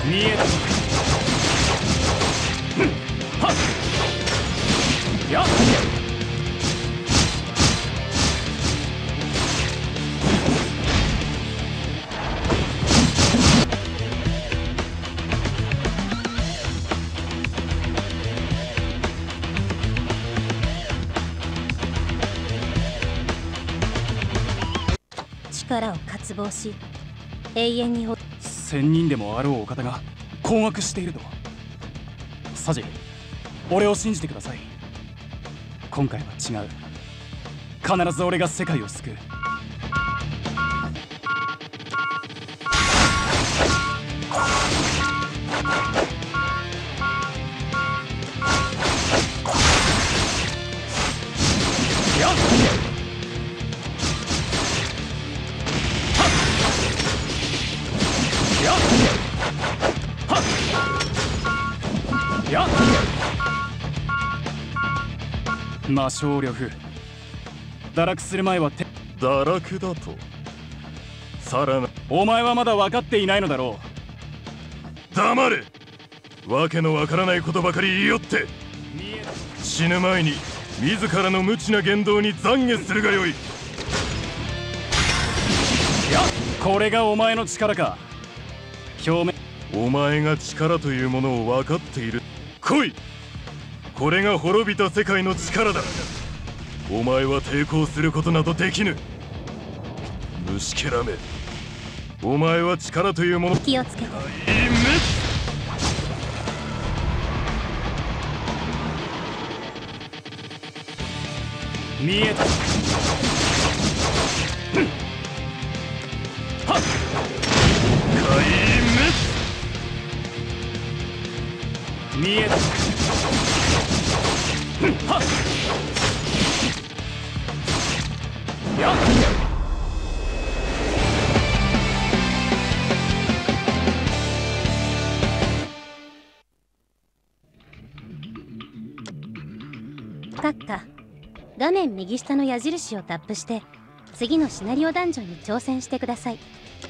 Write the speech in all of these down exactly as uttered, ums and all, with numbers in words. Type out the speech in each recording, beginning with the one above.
見えた。はっやっ力を渇望し永遠に。 仙人でもあろうお方が困惑していると。サジ、俺を信じてください。今回は違う。必ず俺が世界を救う。やっやっはっやっ魔性力堕落する前はて堕落だとさらな。 お前はまだ分かっていないのだろう。黙れ。わけのわからないことばかり言いよって死ぬ前に自らの無知な言動に懺悔するがよい。 いや、これがお前の力か。表面。 お前が力というものを分かっている。来い。これが滅びた世界の力だ。お前は抵抗することなどできぬ。虫けらめ、お前は力というもの。 気をつけて。 見えた。はっ見えた。はっやっ閣下、画面右下の矢印をタップして次のシナリオダンジョンに挑戦してください。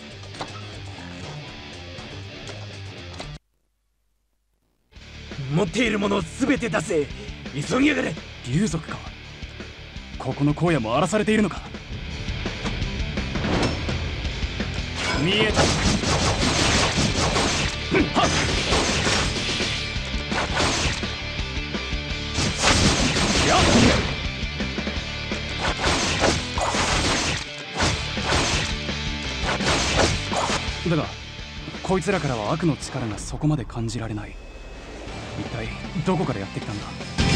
持っているものを全て出せ。急ぎやがれ。 竜族か。ここの荒野も荒らされているのか。見えた。はっやっだがこいつらからは悪の力がそこまで感じられない。一体どこからやってきたんだ。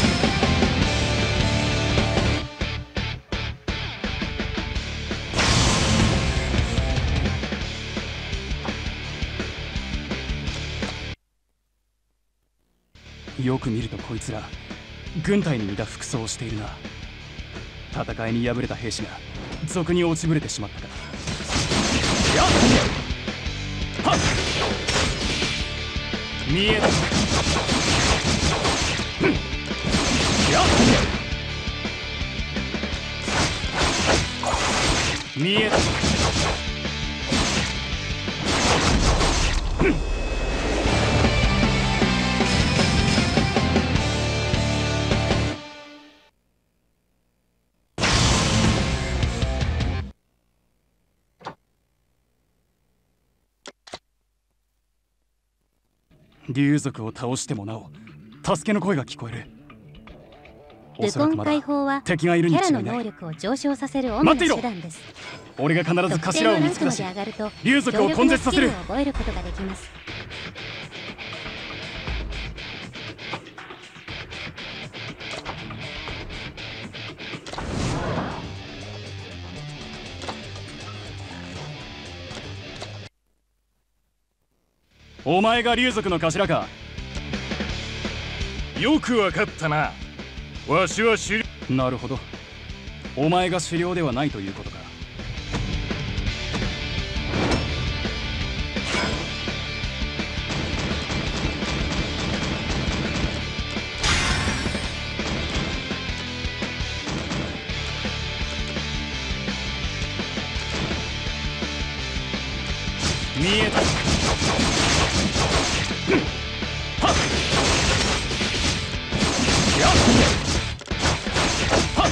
よく見るとこいつら軍隊に似た服装をしているな。戦いに敗れた兵士が賊に落ちぶれてしまったから。やっはっ見えた。やっ見えた。竜族を倒してもなお助けの声が聞こえる。 ルコン解放はキャラの能力を上昇させる主な手段です。 俺が必ず頭を見つけ出し竜族を根絶させる。 覚えることができます。 お前が竜族の頭か。 よくわかったな。わしは狩猟。 なるほど。お前が狩猟ではないということか。見えた。 はっやっはっ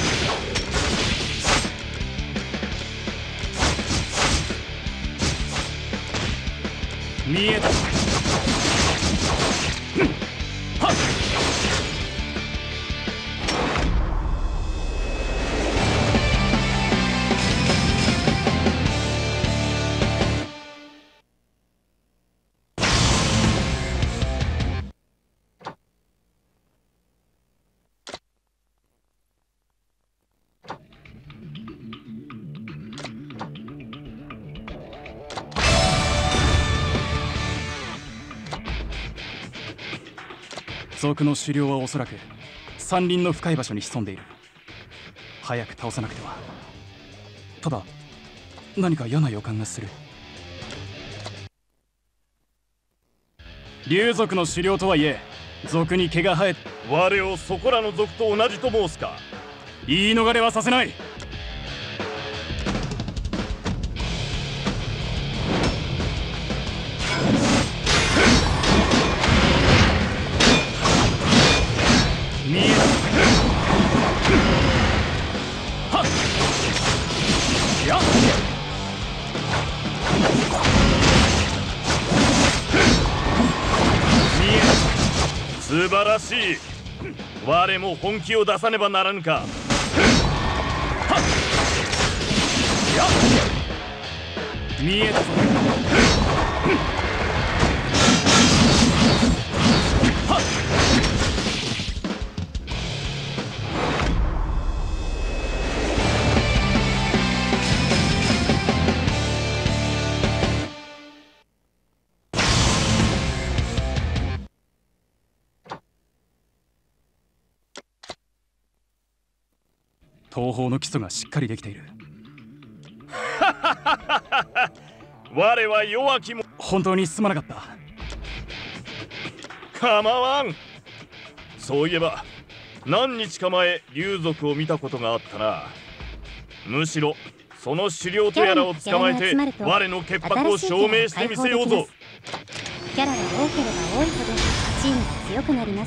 見えたはっ賊の狩猟はおそらく山林の深い場所に潜んでいる。早く倒さなくては。ただ何か嫌な予感がする。竜族の狩猟とはいえ賊に毛が生え、 我をそこらの族と同じと申すか。 言い逃れはさせない。見えたはっやっ見えた素晴らしい。我も本気を出さねばならぬか。 はっやっ見えたぞ。はっ東方の基礎がしっかりできている。 我は弱きも本当にすまなかった。 構わん。そういえば何日か前竜族を見たことがあったな。むしろその狩猟とやらを捕まえて我の潔白を証明してみせようぞ。 キャラが多ければ多いほどチームが強くなります。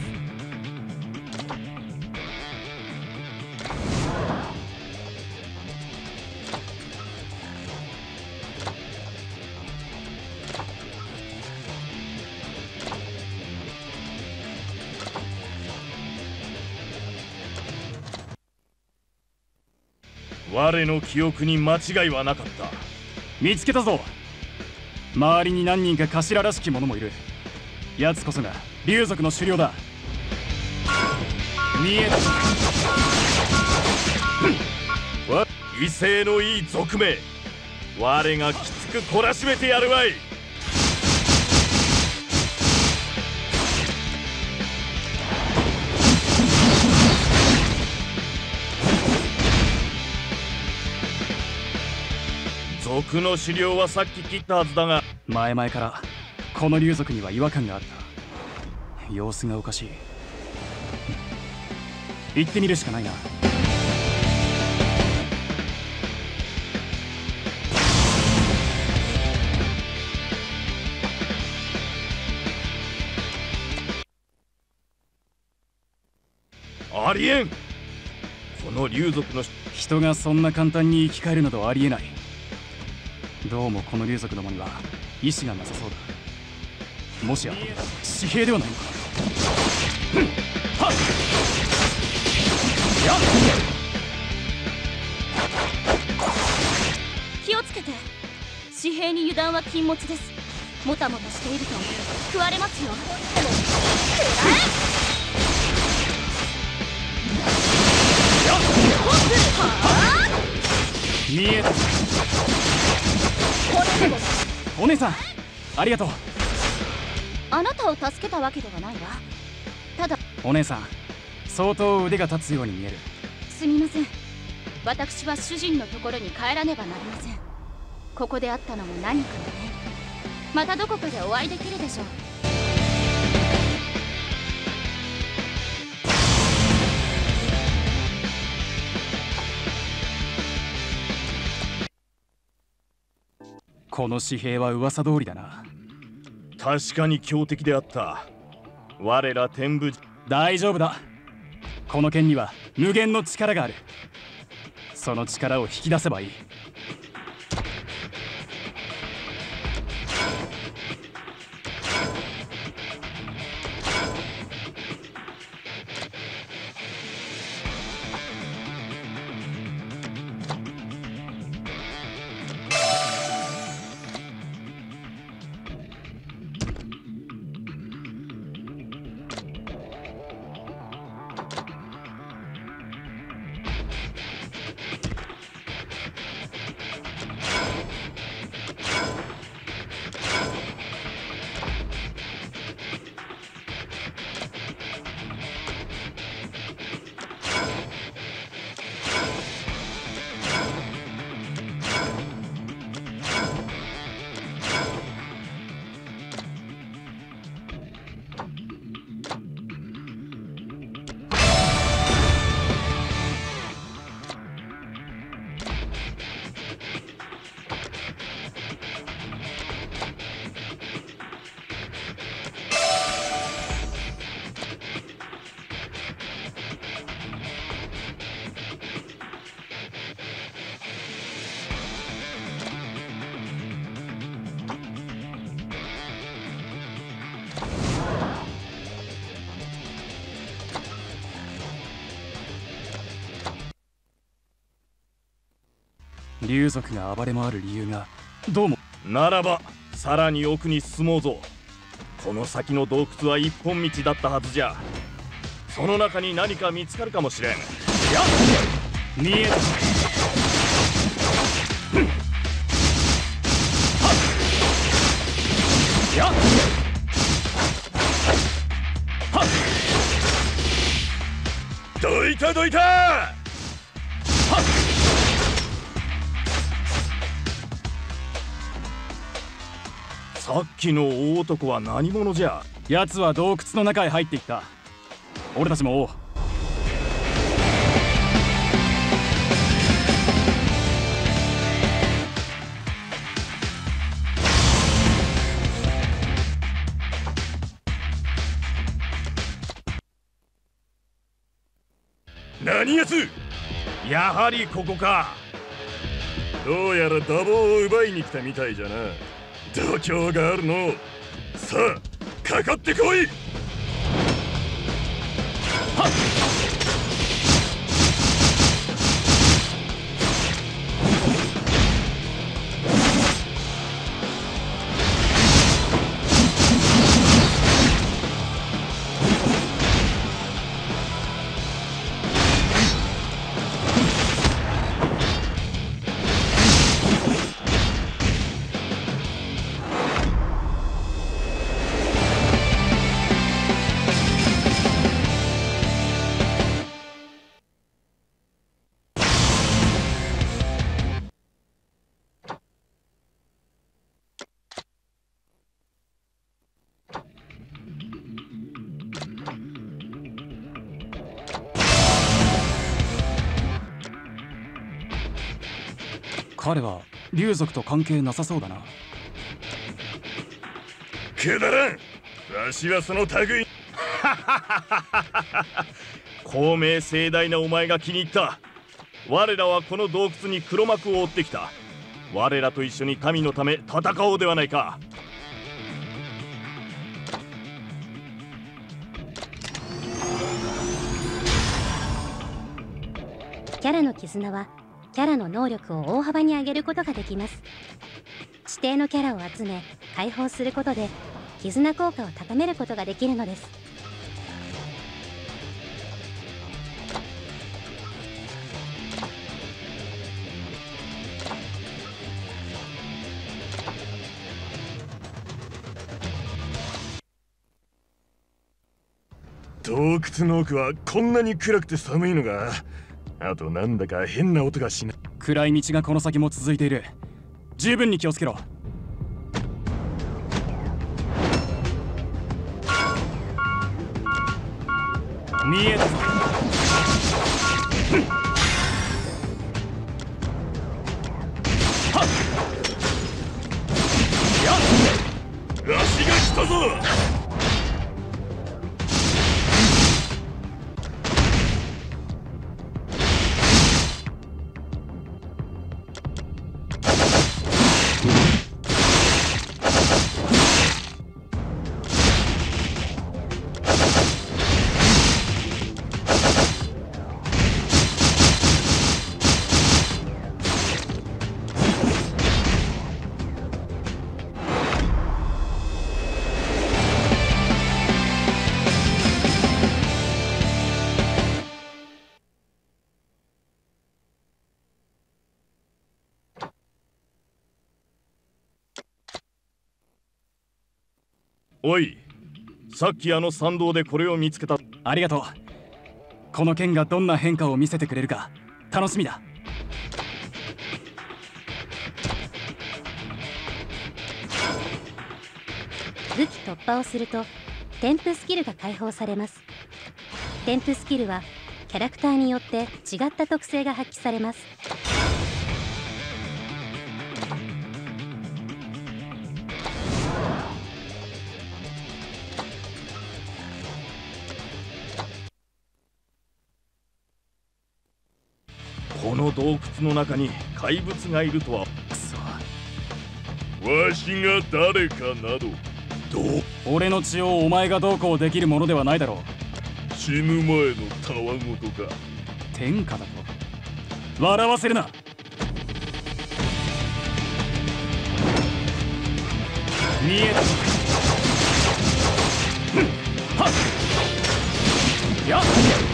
我の記憶に間違いはなかった。 見つけたぞ。周りに何人か頭らしき者もいる。奴こそが竜族の狩猟だ。見えたわ威勢のいい族名。我がきつく懲らしめてやるわい。族の狩猟はさっき切ったはずだが、 前々からこの竜族には違和感があった。様子がおかしい。行ってみるしかないな。 ありえん。この竜族の人がそんな簡単に生き返るなどありえない。どうもこの竜族どもには意志がなさそうだ。もしや紙幣ではないのか。はっやっ気をつけて。紙幣に油断は禁物です。もたもたしていると食われますよ。 見えた。お姉さんありがとう。 あなたを助けたわけではないわ。ただお姉さん相当腕が立つように見える。 すみません。私は主人のところに帰らねばなりません。ここで会ったのも何かの縁。またどこかでお会いできるでしょう。 この紙幣は噂通りだな。 確かに強敵であった。我ら天武。 大丈夫だ。この剣には無限の力がある。その力を引き出せばいい。竜族が暴れ回る理由がどうも。 ならばさらに奥に進もうぞ。この先の洞窟は一本道だったはずじゃ。その中に何か見つかるかもしれん。やっ見えた。やっどいたどいた。さっきの大男は何者じゃ。 奴は洞窟の中へ入っていった。俺たちも追おう。 何やつ。やはりここか。どうやら打棒を奪いに来たみたいじゃな。度胸があるの。さあかかってこい。はっ。 彼は竜族と関係なさそうだな。 くだらん。わしはその類。公明盛大なお前が気に入った。我らはこの洞窟に黒幕を追ってきた。我らと一緒に民のため戦おうではないか。 キャラの絆はキャラの能力を大幅に上げることができます。指定のキャラを集め解放することで絆効果を高めることができるのです。 洞窟の奥はこんなに暗くて寒いのが。あとなんだか変な音がしない。 暗い道がこの先も続いている。十分に気をつけろ。見えたぞ。 わしが来したぞ。おい、さっきあの参道でこれを見つけた。 ありがとう。この剣がどんな変化を見せてくれるか楽しみだ。 武器突破をすると添付スキルが解放されます。添付スキルはキャラクターによって違った特性が発揮されます。 この洞窟の中に怪物がいるとは。 くそ、 わしが誰かなどどう俺の血をお前がどうこうできるものではないだろう。 死ぬ前のたわごとか。 天下だと笑わせるな。見えたぞ。ふんはっやっ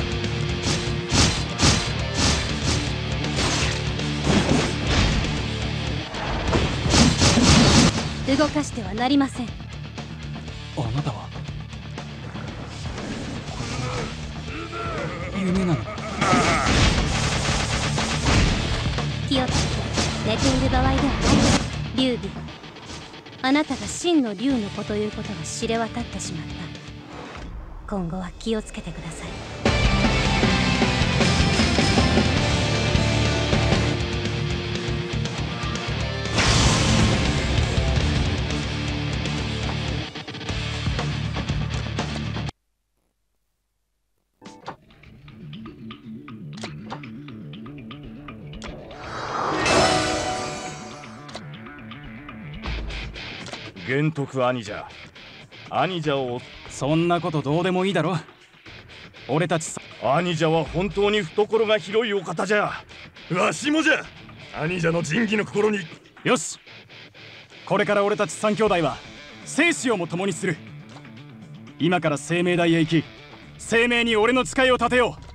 動かしてはなりません。 あなたは夢なのか。 気をつけて、寝ている場合ではない。劉備、あなたが真の竜の子ということが知れ渡ってしまった。今後は気をつけてください。 玄徳兄者、兄者を。 そんなことどうでもいいだろ。俺たちさ。 兄者は本当に懐が広いお方じゃ。わしもじゃ。兄者の仁義の心に。 よし、これから俺たち三兄弟は生死をも共にする。今から生命台へ行き、生命に俺の誓いを立てよう。